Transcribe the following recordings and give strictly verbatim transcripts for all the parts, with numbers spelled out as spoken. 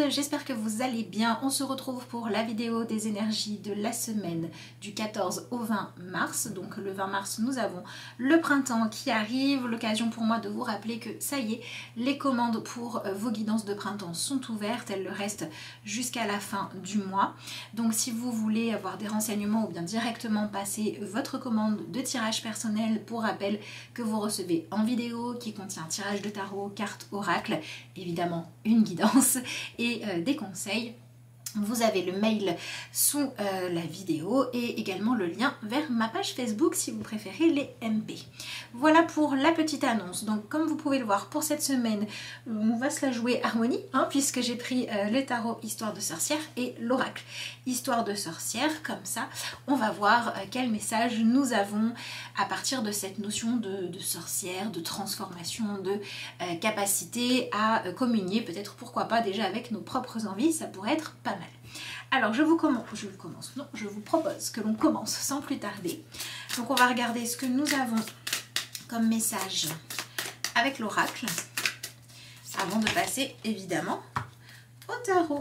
j'espère que vous allez bien. On se retrouve pour la vidéo des énergies de la semaine du quatorze au vingt mars. Donc le vingt mars, nous avons le printemps qui arrive. L'occasion pour moi de vous rappeler que ça y est, les commandes pour vos guidances de printemps sont ouvertes. Elles le restent jusqu'à la fin du mois. Donc si vous voulez avoir des renseignements ou bien directement passer votre commande de tirage personnel, pour rappel que vous recevez en vidéo qui contient tirage de tarot, cartes, oracle, évidemment une guidance et euh, des conseils. Vous avez le mail sous euh, la vidéo et également le lien vers ma page Facebook si vous préférez les M P. Voilà pour la petite annonce. Donc comme vous pouvez le voir pour cette semaine, on va se la jouer harmonie hein, puisque j'ai pris euh, le tarot Histoire de sorcière et l'oracle Histoire de sorcière. Comme ça, on va voir euh, quel message nous avons à partir de cette notion de, de sorcière, de transformation, de euh, capacité à euh, communier, peut-être pourquoi pas déjà avec nos propres envies, ça pourrait être pas mal. Alors je vous commence, je vous commence, non, je vous propose que l'on commence sans plus tarder. Donc on va regarder ce que nous avons comme message avec l'oracle avant de passer évidemment au tarot.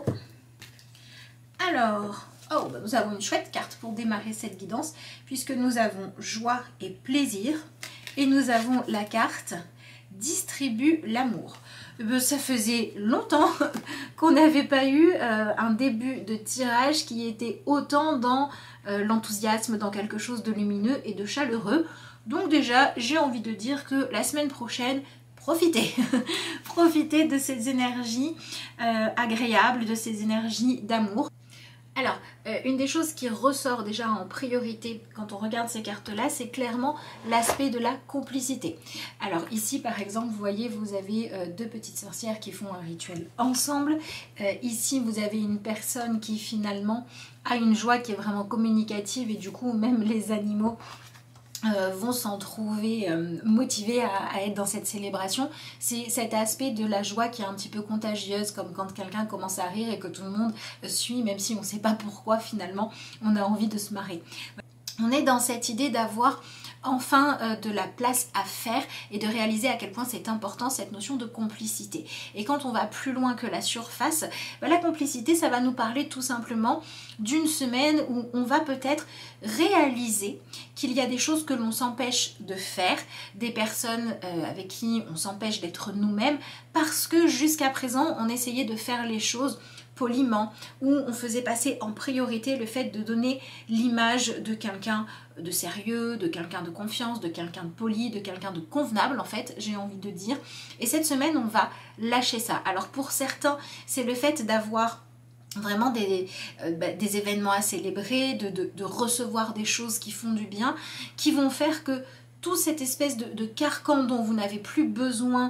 Alors, oh, bah nous avons une chouette carte pour démarrer cette guidance puisque nous avons joie et plaisir et nous avons la carte distribue l'amour. Ça faisait longtemps qu'on n'avait pas eu euh, un début de tirage qui était autant dans euh, l'enthousiasme, dans quelque chose de lumineux et de chaleureux. Donc déjà, j'ai envie de dire que la semaine prochaine, profitez profitez de ces énergies euh, agréables, de ces énergies d'amour. Alors, euh, une des choses qui ressort déjà en priorité quand on regarde ces cartes-là, c'est clairement l'aspect de la complicité. Alors ici, par exemple, vous voyez, vous avez euh, deux petites sorcières qui font un rituel ensemble. Euh, ici, vous avez une personne qui finalement a une joie qui est vraiment communicative et du coup, même les animaux Euh, vont s'en trouver euh, motivés à, à être dans cette célébration. C'est cet aspect de la joie qui est un petit peu contagieuse, comme quand quelqu'un commence à rire et que tout le monde suit, même si on ne sait pas pourquoi finalement on a envie de se marrer. On est dans cette idée d'avoir enfin euh, de la place à faire et de réaliser à quel point c'est important cette notion de complicité. Et quand on va plus loin que la surface, bah, la complicité, ça va nous parler tout simplement d'une semaine où on va peut-être réaliser qu'il y a des choses que l'on s'empêche de faire, des personnes euh, avec qui on s'empêche d'être nous-mêmes parce que jusqu'à présent on essayait de faire les choses poliment, où on faisait passer en priorité le fait de donner l'image de quelqu'un de sérieux, de quelqu'un de confiance, de quelqu'un de poli, de quelqu'un de convenable en fait, j'ai envie de dire. Et cette semaine, on va lâcher ça. Alors pour certains, c'est le fait d'avoir vraiment des, euh, bah, des événements à célébrer, de, de, de recevoir des choses qui font du bien, qui vont faire que toute cette espèce de, de carcan dont vous n'avez plus besoin,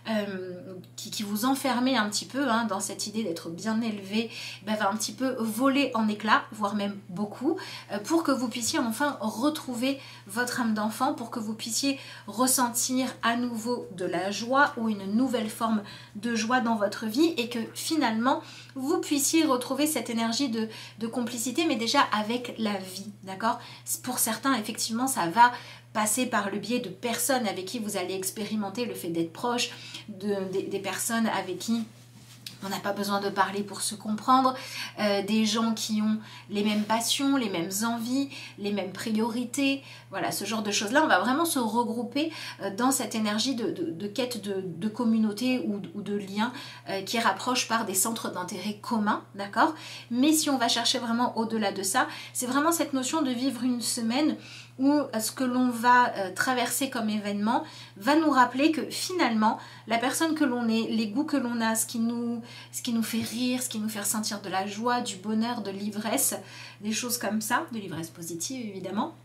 euh, qui, qui vous enfermait un petit peu hein, dans cette idée d'être bien élevé, ben, va un petit peu voler en éclats, voire même beaucoup, euh, pour que vous puissiez enfin retrouver votre âme d'enfant, pour que vous puissiez ressentir à nouveau de la joie ou une nouvelle forme de joie dans votre vie et que finalement vous puissiez retrouver cette énergie de, de complicité, mais déjà avec la vie, d'accord? Pour certains, effectivement, ça va passer par le biais de personnes avec qui vous allez expérimenter le fait d'être proche, de, des, des personnes avec qui on n'a pas besoin de parler pour se comprendre, euh, des gens qui ont les mêmes passions, les mêmes envies, les mêmes priorités, voilà, ce genre de choses-là. On va vraiment se regrouper euh, dans cette énergie de, de, de quête de, de communauté ou, ou de lien euh, qui rapproche par des centres d'intérêt communs, d'accord? Mais si on va chercher vraiment au-delà de ça, c'est vraiment cette notion de vivre une semaine où ce que l'on va euh, traverser comme événement va nous rappeler que finalement, la personne que l'on est, les goûts que l'on a, ce qui, nous, ce qui nous fait rire, ce qui nous fait ressentir de la joie, du bonheur, de l'ivresse, des choses comme ça, de l'ivresse positive évidemment,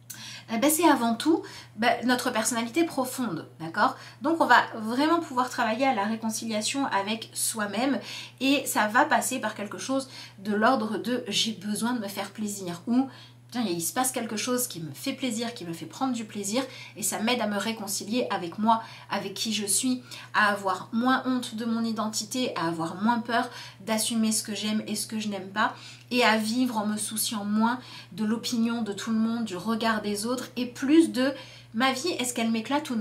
eh ben, c'est avant tout ben, notre personnalité profonde, d'accord? Donc on va vraiment pouvoir travailler à la réconciliation avec soi-même et ça va passer par quelque chose de l'ordre de « j'ai besoin de me faire plaisir » ou il se passe quelque chose qui me fait plaisir, qui me fait prendre du plaisir et ça m'aide à me réconcilier avec moi, avec qui je suis, à avoir moins honte de mon identité, à avoir moins peur d'assumer ce que j'aime et ce que je n'aime pas et à vivre en me souciant moins de l'opinion de tout le monde, du regard des autres et plus de ma vie, est-ce qu'elle m'éclate ou non?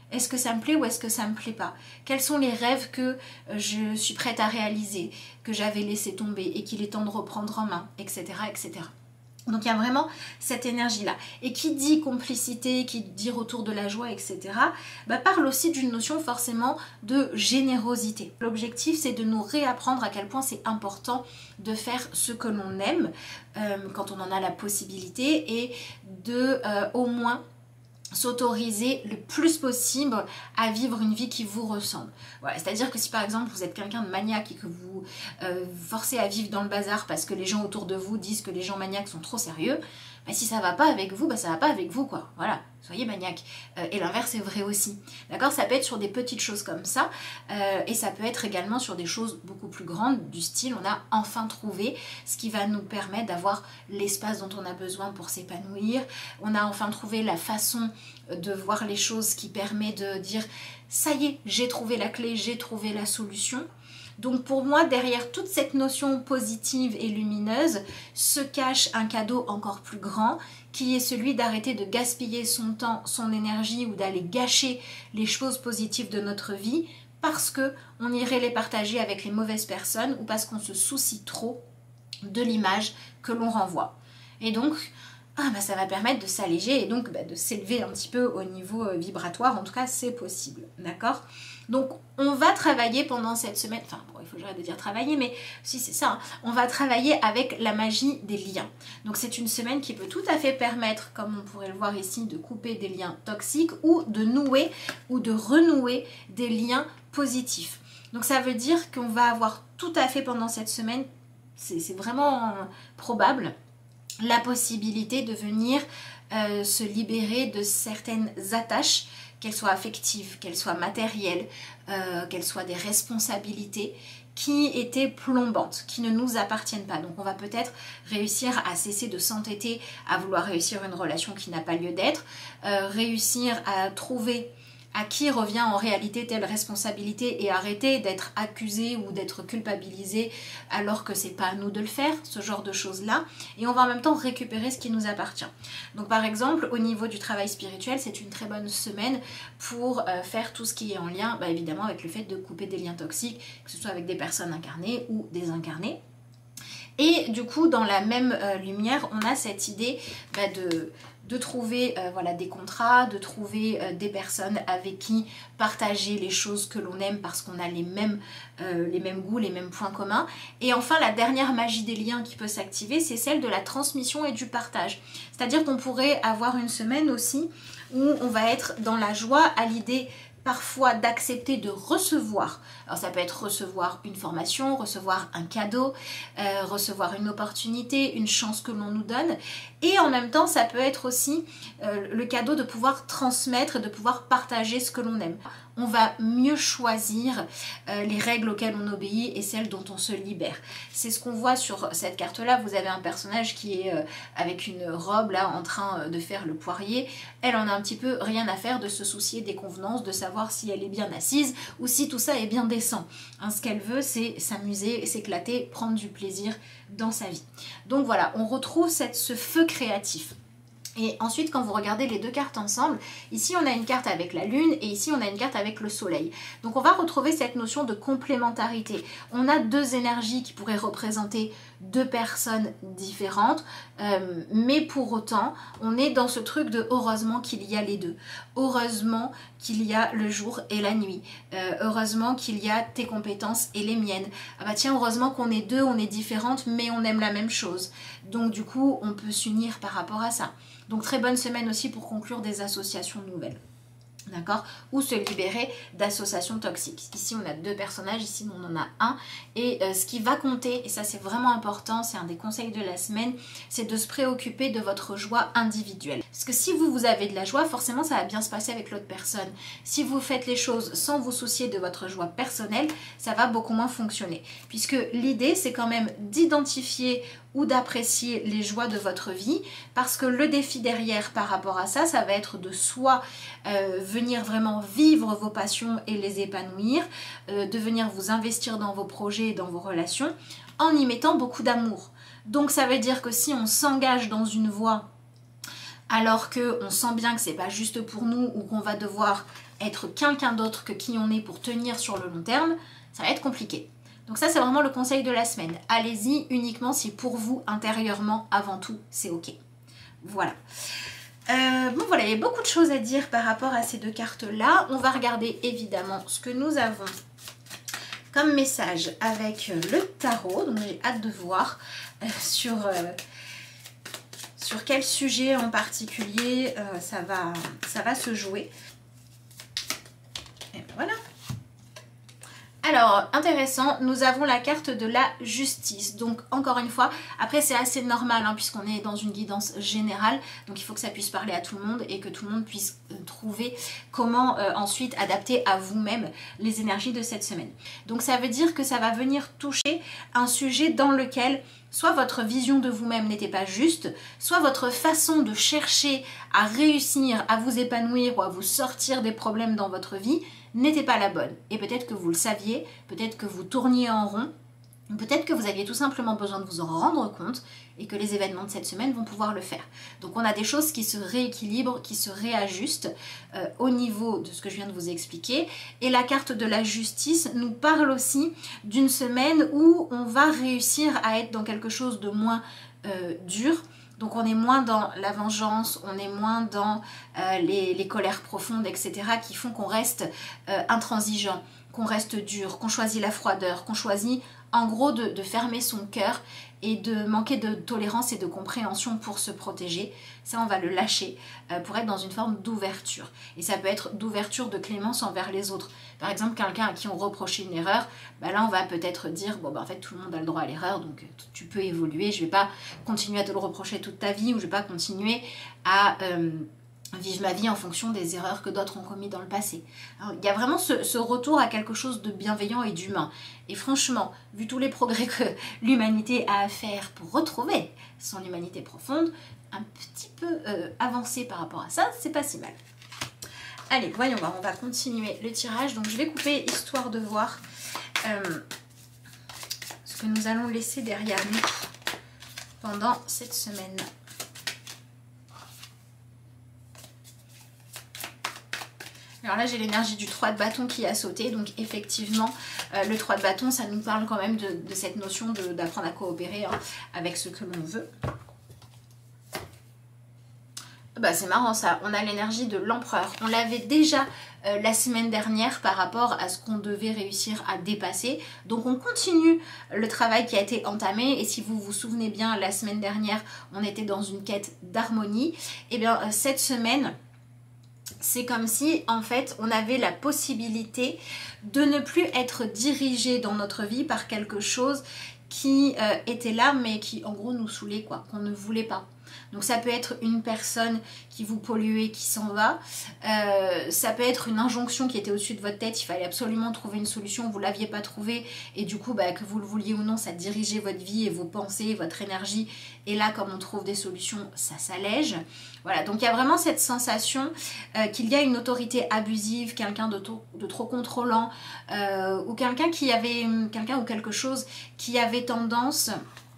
Est-ce que ça me plaît ou est-ce que ça me plaît pas? Quels sont les rêves que je suis prête à réaliser, que j'avais laissé tomber et qu'il est temps de reprendre en main, et cetera, et cetera. Donc il y a vraiment cette énergie-là. Et qui dit complicité, qui dit retour de la joie, et cetera, bah, parle aussi d'une notion forcément de générosité. L'objectif, c'est de nous réapprendre à quel point c'est important de faire ce que l'on aime euh, quand on en a la possibilité et de euh, au moins s'autoriser le plus possible à vivre une vie qui vous ressemble. Voilà, c'est-à-dire que si par exemple vous êtes quelqu'un de maniaque et que vous euh, vous forcez à vivre dans le bazar parce que les gens autour de vous disent que les gens maniaques sont trop sérieux, bah, si ça va pas avec vous, bah ça va pas avec vous quoi. Voilà, soyez maniaque. Euh, et l'inverse est vrai aussi. D'accord? Ça peut être sur des petites choses comme ça euh, et ça peut être également sur des choses beaucoup plus grandes du style on a enfin trouvé ce qui va nous permettre d'avoir l'espace dont on a besoin pour s'épanouir. On a enfin trouvé la façon de voir les choses qui permet de dire ça y est, j'ai trouvé la clé, j'ai trouvé la solution. Donc pour moi, derrière toute cette notion positive et lumineuse, se cache un cadeau encore plus grand, qui est celui d'arrêter de gaspiller son temps, son énergie ou d'aller gâcher les choses positives de notre vie parce qu'on irait les partager avec les mauvaises personnes ou parce qu'on se soucie trop de l'image que l'on renvoie. Et donc, ah bah ça va permettre de s'alléger et donc bah de s'élever un petit peu au niveau euh, vibratoire, en tout cas c'est possible, d'accord? Donc on va travailler pendant cette semaine, enfin bon il faut que j'arrête de dire travailler, mais si c'est ça, hein, on va travailler avec la magie des liens. Donc c'est une semaine qui peut tout à fait permettre, comme on pourrait le voir ici, de couper des liens toxiques ou de nouer ou de renouer des liens positifs. Donc ça veut dire qu'on va avoir tout à fait pendant cette semaine, c'est vraiment probable, la possibilité de venir euh, se libérer de certaines attaches, qu'elles soient affectives, qu'elles soient matérielles, euh, qu'elles soient des responsabilités qui étaient plombantes, qui ne nous appartiennent pas. Donc on va peut-être réussir à cesser de s'entêter à vouloir réussir une relation qui n'a pas lieu d'être, euh, réussir à trouver à qui revient en réalité telle responsabilité et arrêter d'être accusé ou d'être culpabilisé alors que c'est pas à nous de le faire, ce genre de choses là, et on va en même temps récupérer ce qui nous appartient. Donc par exemple au niveau du travail spirituel, c'est une très bonne semaine pour euh, faire tout ce qui est en lien bah, évidemment avec le fait de couper des liens toxiques, que ce soit avec des personnes incarnées ou désincarnées. Et du coup, dans la même euh, lumière, on a cette idée bah, de, de trouver euh, voilà, des contrats, de trouver euh, des personnes avec qui partager les choses que l'on aime parce qu'on a les mêmes, euh, les mêmes goûts, les mêmes points communs. Et enfin, la dernière magie des liens qui peut s'activer, c'est celle de la transmission et du partage. C'est-à-dire qu'on pourrait avoir une semaine aussi où on va être dans la joie à l'idée parfois d'accepter de recevoir. Alors ça peut être recevoir une formation, recevoir un cadeau, euh, recevoir une opportunité, une chance que l'on nous donne. Et en même temps, ça peut être aussi euh, le cadeau de pouvoir transmettre, de pouvoir partager ce que l'on aime. On va mieux choisir euh, les règles auxquelles on obéit et celles dont on se libère. C'est ce qu'on voit sur cette carte-là. Vous avez un personnage qui est euh, avec une robe là en train de faire le poirier. Elle en a un petit peu rien à faire de se soucier des convenances, de savoir si elle est bien assise ou si tout ça est bien décent. Hein, ce qu'elle veut, c'est s'amuser, s'éclater, prendre du plaisir dans sa vie. Donc voilà, on retrouve cette, ce feu créatif. Et ensuite, quand vous regardez les deux cartes ensemble, ici on a une carte avec la lune et ici on a une carte avec le soleil. Donc on va retrouver cette notion de complémentarité. On a deux énergies qui pourraient représenter deux personnes différentes, euh, mais pour autant, on est dans ce truc de heureusement qu'il y a les deux. Heureusement qu'il y a le jour et la nuit. Euh, heureusement qu'il y a tes compétences et les miennes. Ah bah tiens, heureusement qu'on est deux, on est différentes, mais on aime la même chose. Donc du coup, on peut s'unir par rapport à ça. Donc très bonne semaine aussi pour conclure des associations nouvelles. D'accord? Ou se libérer d'associations toxiques. Ici on a deux personnages, ici on en a un. Et euh, ce qui va compter, et ça c'est vraiment important, c'est un des conseils de la semaine, c'est de se préoccuper de votre joie individuelle. Parce que si vous, vous avez de la joie, forcément ça va bien se passer avec l'autre personne. Si vous faites les choses sans vous soucier de votre joie personnelle, ça va beaucoup moins fonctionner. Puisque l'idée c'est quand même d'identifier ou d'apprécier les joies de votre vie, parce que le défi derrière par rapport à ça, ça va être de soit euh, venir vraiment vivre vos passions et les épanouir, euh, de venir vous investir dans vos projets et dans vos relations, en y mettant beaucoup d'amour. Donc ça veut dire que si on s'engage dans une voie alors qu'on sent bien que c'est pas juste pour nous ou qu'on va devoir être quelqu'un d'autre que qui on est pour tenir sur le long terme, ça va être compliqué. Donc ça, c'est vraiment le conseil de la semaine. Allez-y uniquement si pour vous, intérieurement, avant tout, c'est ok. Voilà. Euh, bon voilà, il y a beaucoup de choses à dire par rapport à ces deux cartes-là. On va regarder évidemment ce que nous avons comme message avec le tarot. Donc j'ai hâte de voir euh, sur, euh, sur quel sujet en particulier euh, ça va, ça va se jouer. Et voilà. Alors, intéressant, nous avons la carte de la justice. Donc, encore une fois, après c'est assez normal hein, puisqu'on est dans une guidance générale. Donc, il faut que ça puisse parler à tout le monde et que tout le monde puisse euh, trouver comment euh, ensuite adapter à vous-même les énergies de cette semaine. Donc, ça veut dire que ça va venir toucher un sujet dans lequel soit votre vision de vous-même n'était pas juste, soit votre façon de chercher à réussir, à vous épanouir ou à vous sortir des problèmes dans votre vie n'était pas la bonne. Et peut-être que vous le saviez, peut-être que vous tourniez en rond, peut-être que vous aviez tout simplement besoin de vous en rendre compte et que les événements de cette semaine vont pouvoir le faire. Donc on a des choses qui se rééquilibrent, qui se réajustent euh, au niveau de ce que je viens de vous expliquer. Et la carte de la justice nous parle aussi d'une semaine où on va réussir à être dans quelque chose de moins euh, dur. Donc on est moins dans la vengeance, on est moins dans euh, les, les colères profondes, et cetera qui font qu'on reste euh, intransigeant, qu'on reste dur, qu'on choisit la froideur, qu'on choisit en gros de, de fermer son cœur et de manquer de tolérance et de compréhension pour se protéger. Ça, on va le lâcher euh, pour être dans une forme d'ouverture. Et ça peut être d'ouverture, de clémence envers les autres. Par exemple, quelqu'un à qui on reprochait une erreur, bah là, on va peut-être dire, bon, bah, en fait, tout le monde a le droit à l'erreur, donc tu peux évoluer. Je ne vais pas continuer à te le reprocher toute ta vie ou je ne vais pas continuer à... Euh, vivre ma vie en fonction des erreurs que d'autres ont commises dans le passé. Alors, il y a vraiment ce, ce retour à quelque chose de bienveillant et d'humain. Et franchement, vu tous les progrès que l'humanité a à faire pour retrouver son humanité profonde, un petit peu euh, avancé par rapport à ça, c'est pas si mal. Allez, voyons voir, on va continuer le tirage. Donc je vais couper histoire de voir euh, ce que nous allons laisser derrière nous pendant cette semaine. Alors là, j'ai l'énergie du trois de bâton qui a sauté. Donc effectivement, euh, le trois de bâton, ça nous parle quand même de, de cette notion d'apprendre à coopérer hein, avec ce que l'on veut. Bah, c'est marrant ça, on a l'énergie de l'empereur. On l'avait déjà euh, la semaine dernière par rapport à ce qu'on devait réussir à dépasser. Donc on continue le travail qui a été entamé. Et si vous vous souvenez bien, la semaine dernière, on était dans une quête d'harmonie. Et bien euh, cette semaine... c'est comme si en fait on avait la possibilité de ne plus être dirigé dans notre vie par quelque chose qui euh, était là mais qui en gros nous saoulait quoi, qu'on ne voulait pas. Donc ça peut être une personne qui vous polluait, qui s'en va. Euh, ça peut être une injonction qui était au-dessus de votre tête. Il fallait absolument trouver une solution. Vous ne l'aviez pas trouvée. Et du coup, bah, que vous le vouliez ou non, ça dirigeait votre vie et vos pensées, votre énergie. Et là, comme on trouve des solutions, ça s'allège. Voilà, donc il y a vraiment cette sensation euh, qu'il y a une autorité abusive, quelqu'un de, de trop contrôlant, euh, ou quelqu'un qui avait, quelqu'un ou quelque chose qui avait tendance...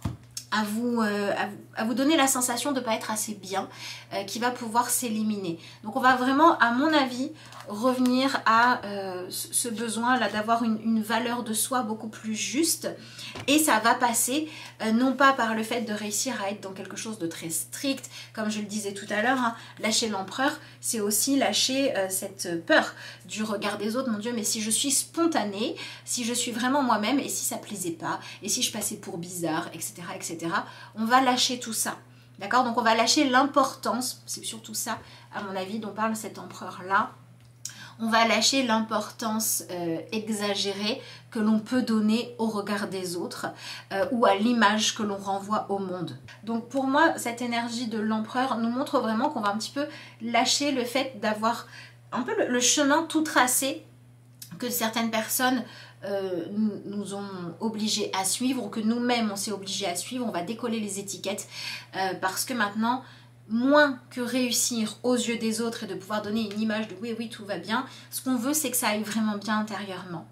À vous, euh, à, vous, à vous donner la sensation de ne pas être assez bien, euh, qui va pouvoir s'éliminer. Donc on va vraiment, à mon avis, revenir à euh, ce besoin là d'avoir une, une valeur de soi beaucoup plus juste. Et ça va passer, euh, non pas par le fait de réussir à être dans quelque chose de très strict, comme je le disais tout à l'heure, hein, lâcher l'empereur, c'est aussi lâcher euh, cette peur du regard des autres. Mon Dieu, mais si je suis spontanée, si je suis vraiment moi-même, et si ça plaisait pas, et si je passais pour bizarre, et cetera, et cetera, on va lâcher tout ça. D'accord? Donc on va lâcher l'importance, c'est surtout ça, à mon avis, dont parle cet empereur-là. On va lâcher l'importance euh, exagérée que l'on peut donner au regard des autres euh, ou à l'image que l'on renvoie au monde. Donc pour moi, cette énergie de l'empereur nous montre vraiment qu'on va un petit peu lâcher le fait d'avoir un peu le, le chemin tout tracé que certaines personnes euh, nous, nous ont obligés à suivre ou que nous-mêmes on s'est obligés à suivre. On va décoller les étiquettes euh, parce que maintenant... moins que réussir aux yeux des autres et de pouvoir donner une image de oui, oui, tout va bien, ce qu'on veut, c'est que ça aille vraiment bien intérieurement.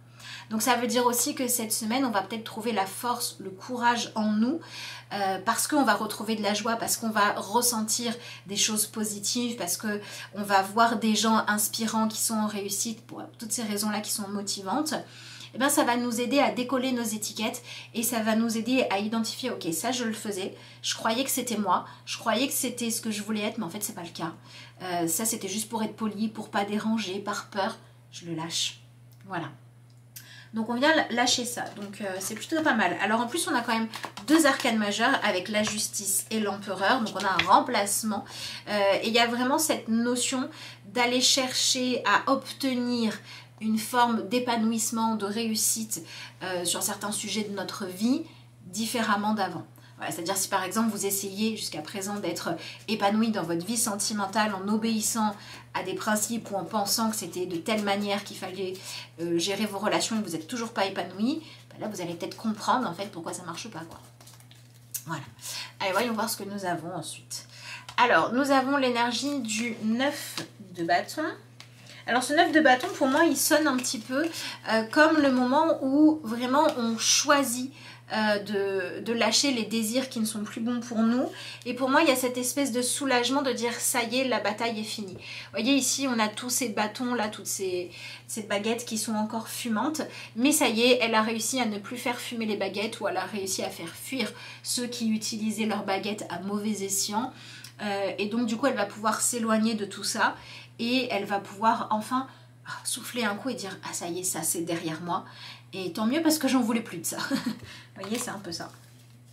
Donc ça veut dire aussi que cette semaine, on va peut-être trouver la force, le courage en nous, euh, parce qu'on va retrouver de la joie, parce qu'on va ressentir des choses positives, parce qu'on va voir des gens inspirants qui sont en réussite, pour toutes ces raisons-là qui sont motivantes. Eh bien, ça va nous aider à décoller nos étiquettes et ça va nous aider à identifier, ok, ça je le faisais, je croyais que c'était moi, je croyais que c'était ce que je voulais être, mais en fait c'est pas le cas. Euh, ça c'était juste pour être poli, pour pas déranger, par peur, je le lâche. Voilà. Donc on vient lâcher ça, donc euh, c'est plutôt pas mal. Alors en plus on a quand même deux arcanes majeures avec la justice et l'empereur, donc on a un remplacement. Euh, et il y a vraiment cette notion d'aller chercher à obtenir une forme d'épanouissement, de réussite euh, sur certains sujets de notre vie différemment d'avant. Voilà, c'est-à-dire si par exemple vous essayez jusqu'à présent d'être épanoui dans votre vie sentimentale en obéissant à des principes ou en pensant que c'était de telle manière qu'il fallait euh, gérer vos relations et que vous n'êtes toujours pas épanoui, ben là vous allez peut-être comprendre en fait pourquoi ça ne marche pas, quoi. Voilà. Allez, voyons voir ce que nous avons ensuite. Alors, nous avons l'énergie du neuf de bâton. Alors ce neuf de bâton, pour moi, il sonne un petit peu euh, comme le moment où vraiment on choisit euh, de, de lâcher les désirs qui ne sont plus bons pour nous. Et pour moi, il y a cette espèce de soulagement de dire ça y est, la bataille est finie. Vous voyez ici, on a tous ces bâtons là, toutes ces, ces baguettes qui sont encore fumantes. Mais ça y est, elle a réussi à ne plus faire fumer les baguettes ou elle a réussi à faire fuir ceux qui utilisaient leurs baguettes à mauvais escient. Euh, et donc du coup, elle va pouvoir s'éloigner de tout ça. Et elle va pouvoir enfin souffler un coup et dire « Ah ça y est, ça c'est derrière moi. » Et tant mieux parce que j'en voulais plus de ça. Vous voyez, c'est un peu ça.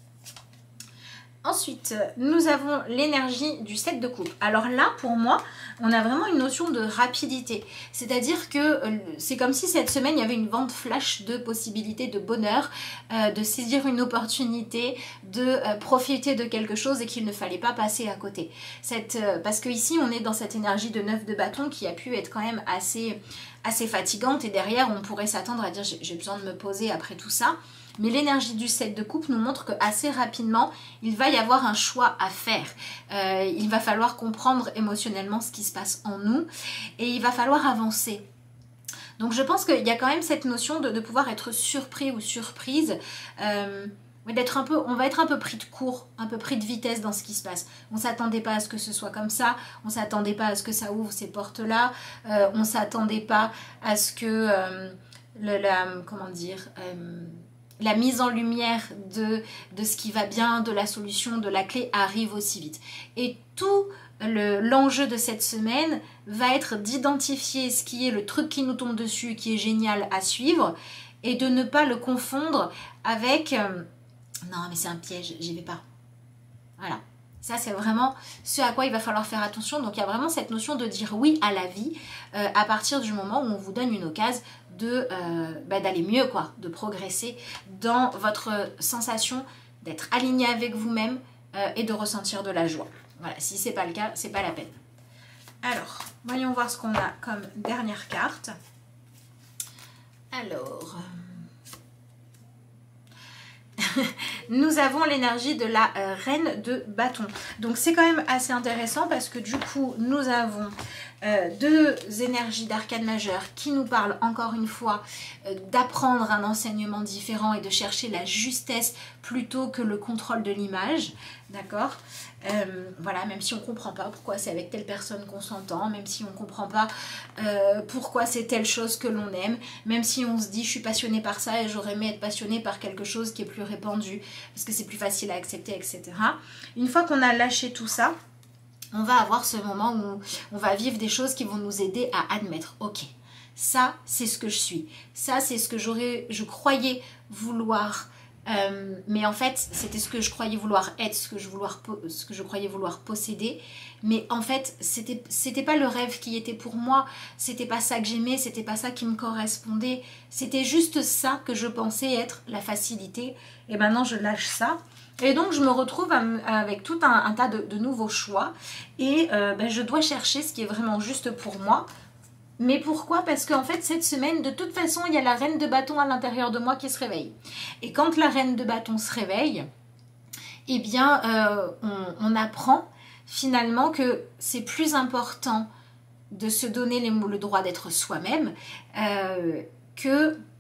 Ensuite, nous avons l'énergie du sept de coupe. Alors là, pour moi, on a vraiment une notion de rapidité. C'est-à-dire que c'est comme si cette semaine, il y avait une vente flash de possibilités, de bonheur, euh, de saisir une opportunité, de euh, profiter de quelque chose et qu'il ne fallait pas passer à côté. Cette, euh, parce que ici, on est dans cette énergie de neuf de bâton qui a pu être quand même assez, assez fatigante. Et derrière, on pourrait s'attendre à dire « j'ai besoin de me poser après tout ça ». Mais l'énergie du sept de coupe nous montre qu'assez rapidement, il va y avoir un choix à faire. Euh, il va falloir comprendre émotionnellement ce qui se passe en nous et il va falloir avancer. Donc je pense qu'il y a quand même cette notion de, de pouvoir être surpris ou surprise, euh, d'être un peu, on va être un peu pris de court, un peu pris de vitesse dans ce qui se passe. On ne s'attendait pas à ce que ce soit comme ça, on ne s'attendait pas à ce que ça ouvre ces portes-là, euh, on ne s'attendait pas à ce que, euh, le, la, comment dire... Euh, la mise en lumière de, de ce qui va bien, de la solution, de la clé arrive aussi vite. Et tout l'enjeu de cette semaine va être d'identifier ce qui est le truc qui nous tombe dessus, qui est génial à suivre, et de ne pas le confondre avec euh, « non mais c'est un piège, j'y vais pas ». Voilà. Ça, c'est vraiment ce à quoi il va falloir faire attention. Donc, il y a vraiment cette notion de dire oui à la vie euh, à partir du moment où on vous donne une occasion de, euh, bah, d'aller mieux, quoi, de progresser dans votre sensation d'être aligné avec vous-même euh, et de ressentir de la joie. Voilà, si ce n'est pas le cas, c'est pas la peine. Alors, voyons voir ce qu'on a comme dernière carte. Alors... nous avons l'énergie de la euh, reine de bâton. Donc c'est quand même assez intéressant parce que du coup nous avons euh, deux énergies d'arcane majeure qui nous parlent encore une fois euh, d'apprendre un enseignement différent et de chercher la justesse plutôt que le contrôle de l'image. D'accord ? Euh, voilà, même si on ne comprend pas pourquoi c'est avec telle personne qu'on s'entend, même si on ne comprend pas euh, pourquoi c'est telle chose que l'on aime, même si on se dit je suis passionnée par ça et j'aurais aimé être passionnée par quelque chose qui est plus répandu parce que c'est plus facile à accepter, et cetera. Une fois qu'on a lâché tout ça, on va avoir ce moment où on va vivre des choses qui vont nous aider à admettre, ok, ça c'est ce que je suis, ça c'est ce que j'aurais, je croyais vouloir. Euh, mais en fait, c'était ce que je croyais vouloir être, ce que je, vouloir, ce que je croyais vouloir posséder. Mais en fait, c'était, c'était pas le rêve qui était pour moi, c'était pas ça que j'aimais, c'était pas ça qui me correspondait. C'était juste ça que je pensais être la facilité. Et maintenant, je lâche ça. Et donc, je me retrouve avec tout un, un tas de, de nouveaux choix. Et euh, ben, je dois chercher ce qui est vraiment juste pour moi. Mais pourquoi? Parce qu'en fait, cette semaine, de toute façon, il y a la reine de bâton à l'intérieur de moi qui se réveille. Et quand la reine de bâton se réveille, eh bien, euh, on, on apprend finalement que c'est plus important de se donner les, le droit d'être soi-même euh, que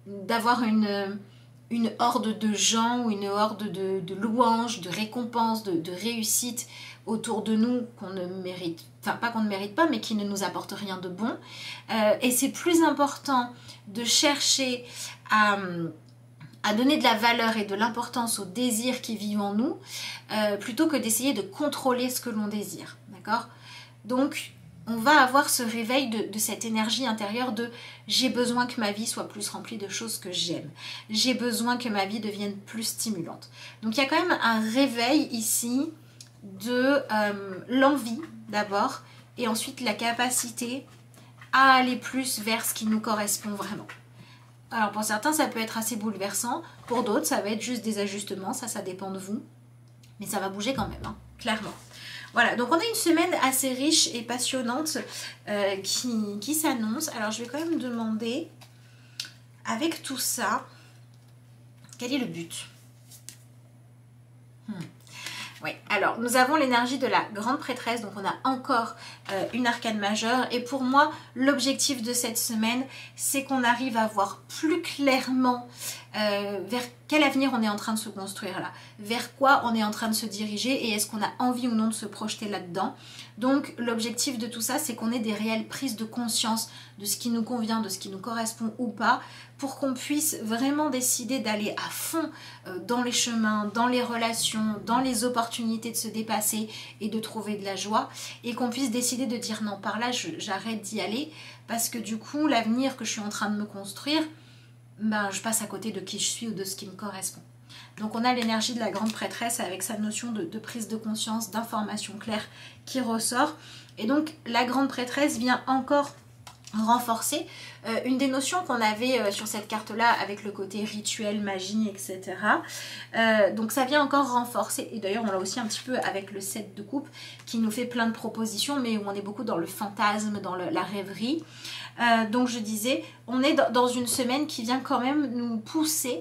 d'avoir une, une horde de gens ou une horde de, de louanges, de récompenses, de, de réussites autour de nous qu'on ne mérite, enfin pas qu'on ne mérite pas, mais qui ne nous apportent rien de bon. Euh, et c'est plus important de chercher à, à donner de la valeur et de l'importance aux désirs qui vivent en nous, euh, plutôt que d'essayer de contrôler ce que l'on désire. D'accord ? Donc, on va avoir ce réveil de, de cette énergie intérieure de « j'ai besoin que ma vie soit plus remplie de choses que j'aime. J'ai besoin que ma vie devienne plus stimulante. » Donc, il y a quand même un réveil ici de euh, l'envie d'abord et ensuite la capacité à aller plus vers ce qui nous correspond vraiment. Alors pour certains ça peut être assez bouleversant, pour d'autres ça va être juste des ajustements, ça ça dépend de vous, mais ça va bouger quand même, hein, clairement. Voilà, donc on a une semaine assez riche et passionnante euh, qui, qui s'annonce. Alors je vais quand même demander, avec tout ça, quel est le but ? hmm. Oui, alors nous avons l'énergie de la grande prêtresse, donc on a encore euh, une arcane majeure. Et pour moi, l'objectif de cette semaine, c'est qu'on arrive à voir plus clairement euh, vers quel avenir on est en train de se construire là, vers quoi on est en train de se diriger et est-ce qu'on a envie ou non de se projeter là-dedans. Donc l'objectif de tout ça, c'est qu'on ait des réelles prises de conscience de ce qui nous convient, de ce qui nous correspond ou pas, pour qu'on puisse vraiment décider d'aller à fond dans les chemins, dans les relations, dans les opportunités de se dépasser et de trouver de la joie, et qu'on puisse décider de dire non, par là j'arrête d'y aller, parce que du coup l'avenir que je suis en train de me construire, ben, je passe à côté de qui je suis ou de ce qui me correspond. Donc on a l'énergie de la grande prêtresse avec sa notion de, de prise de conscience, d'information claire qui ressort, et donc la grande prêtresse vient encore renforcer euh, une des notions qu'on avait euh, sur cette carte là avec le côté rituel, magie, etc. Euh, donc ça vient encore renforcer, et d'ailleurs on l'a aussi un petit peu avec le sept de coupe qui nous fait plein de propositions, mais où on est beaucoup dans le fantasme, dans le, la rêverie. Euh, donc je disais, on est dans une semaine qui vient quand même nous pousser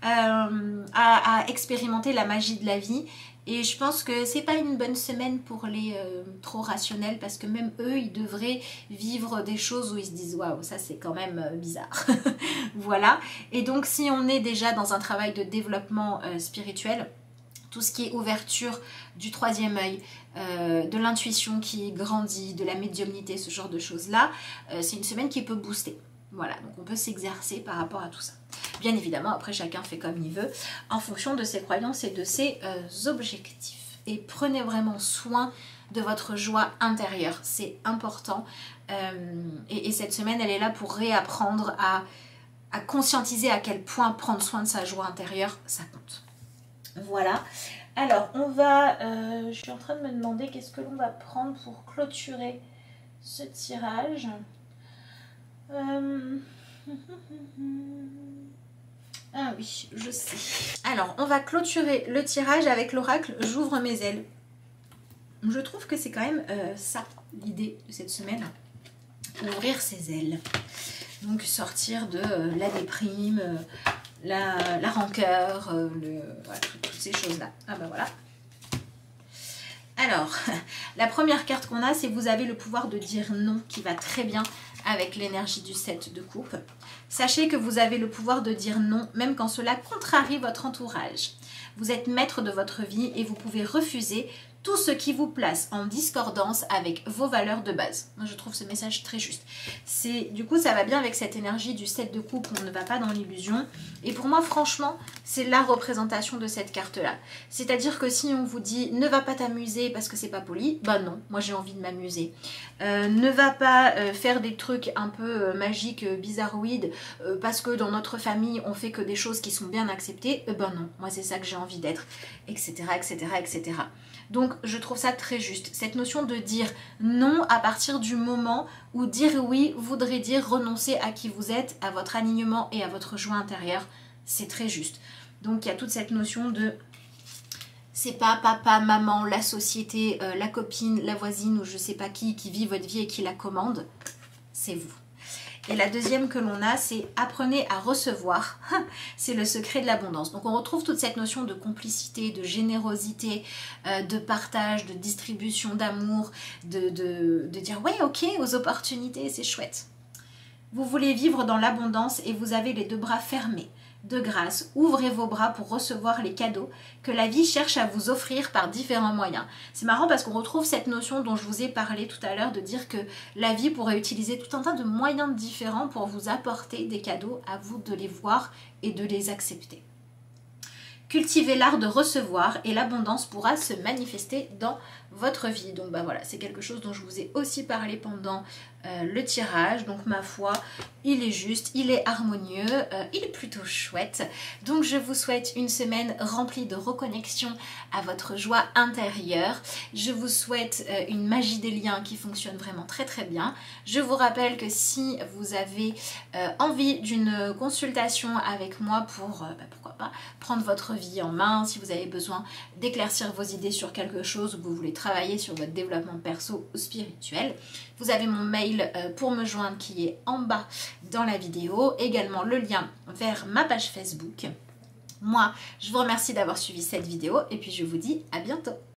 euh, à, à expérimenter la magie de la vie. Et je pense que c'est pas une bonne semaine pour les euh, trop rationnels, parce que même eux, ils devraient vivre des choses où ils se disent waouh, ça c'est quand même euh, bizarre. Voilà. Et donc si on est déjà dans un travail de développement euh, spirituel, tout ce qui est ouverture du troisième œil, euh, de l'intuition qui grandit, de la médiumnité, ce genre de choses-là, euh, c'est une semaine qui peut booster. Voilà, donc on peut s'exercer par rapport à tout ça. Bien évidemment, après chacun fait comme il veut, en fonction de ses croyances et de ses euh, objectifs. Et prenez vraiment soin de votre joie intérieure, c'est important. Euh, et, et cette semaine, elle est là pour réapprendre à, à conscientiser à quel point prendre soin de sa joie intérieure, ça compte. Voilà. Alors, on va... Euh, je suis en train de me demander qu'est-ce que l'on va prendre pour clôturer ce tirage. Euh... Ah oui, je sais. Alors, on va clôturer le tirage avec l'oracle « J'ouvre mes ailes ». Je trouve que c'est quand même euh, ça, l'idée de cette semaine. Ouvrir ses ailes. Donc, sortir de euh, la déprime, euh, la, la rancœur, euh, le, voilà, toutes ces choses-là. Ah ben voilà. Alors, la première carte qu'on a, c'est vous avez le pouvoir de dire non, qui va très bien avec l'énergie du sept de coupe. Sachez que vous avez le pouvoir de dire non, même quand cela contrarie votre entourage. Vous êtes maître de votre vie et vous pouvez refuser tout ce qui vous place en discordance avec vos valeurs de base. Moi, je trouve ce message très juste. C'est, du coup, ça va bien avec cette énergie du sept de coupe, on ne va pas dans l'illusion. Et pour moi, franchement, c'est la représentation de cette carte-là. C'est-à-dire que si on vous dit « ne va pas t'amuser parce que c'est pas poli », bah non, moi j'ai envie de m'amuser. Euh, ne va pas euh, faire des trucs un peu euh, magiques, euh, bizarroïdes, euh, parce que dans notre famille, on fait que des choses qui sont bien acceptées. Euh, ben non, moi c'est ça que j'ai envie d'être, et cetera, et cetera, et cetera. Donc je trouve ça très juste, cette notion de dire non à partir du moment où dire oui voudrait dire renoncer à qui vous êtes, à votre alignement et à votre joie intérieure, c'est très juste. Donc il y a toute cette notion de c'est pas papa, maman, la société, euh, la copine, la voisine ou je sais pas qui qui vit votre vie et qui la commande, c'est vous. Et la deuxième que l'on a, c'est apprenez à recevoir. C'est le secret de l'abondance. Donc on retrouve toute cette notion de complicité, de générosité, euh, de partage, de distribution d'amour, de, de, de dire ouais ok aux opportunités, c'est chouette. Vous voulez vivre dans l'abondance et vous avez les deux bras fermés. De grâce, ouvrez vos bras pour recevoir les cadeaux que la vie cherche à vous offrir par différents moyens. C'est marrant parce qu'on retrouve cette notion dont je vous ai parlé tout à l'heure, de dire que la vie pourrait utiliser tout un tas de moyens différents pour vous apporter des cadeaux, à vous de les voir et de les accepter. Cultivez l'art de recevoir et l'abondance pourra se manifester dans votre vie. Donc bah voilà, c'est quelque chose dont je vous ai aussi parlé pendant euh, le tirage. Donc ma foi, il est juste, il est harmonieux, euh, il est plutôt chouette. Donc je vous souhaite une semaine remplie de reconnexion à votre joie intérieure. Je vous souhaite euh, une magie des liens qui fonctionne vraiment très très bien. Je vous rappelle que si vous avez euh, envie d'une consultation avec moi pour, euh, bah, pourquoi pas, prendre votre vie en main, si vous avez besoin d'éclaircir vos idées sur quelque chose ou que vous voulez travailler sur votre développement perso ou spirituel, vous avez mon mail pour me joindre qui est en bas dans la vidéo, également le lien vers ma page Facebook. Moi, je vous remercie d'avoir suivi cette vidéo et puis je vous dis à bientôt.